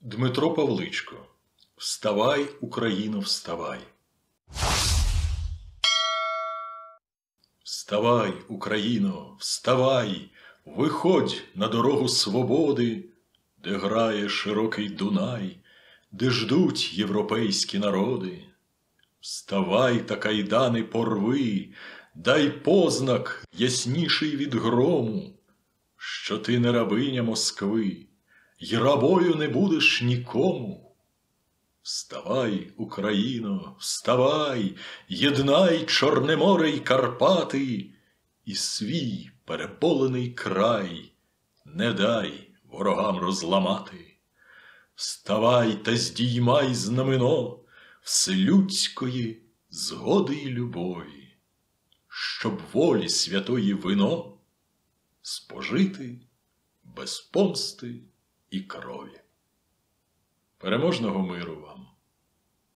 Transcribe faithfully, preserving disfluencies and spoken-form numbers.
Дмитро Павличко. Вставай, Україно, вставай. Вставай, Україно, вставай, виходь на дорогу свободи, де грає широкий Дунай, де ждуть європейські народи. Вставай та кайдани порви, дай познак ясніший від грому, що ти не рабиня Москви, й рабою не будеш нікому. Вставай, Україно, вставай, єднай Чорне море й Карпати, і свій переполений край не дай ворогам розламати. Вставай та здіймай знамено вселюдської згоди й любові, щоб волі святої вино спожити без помсти і крові. Переможного миру вам!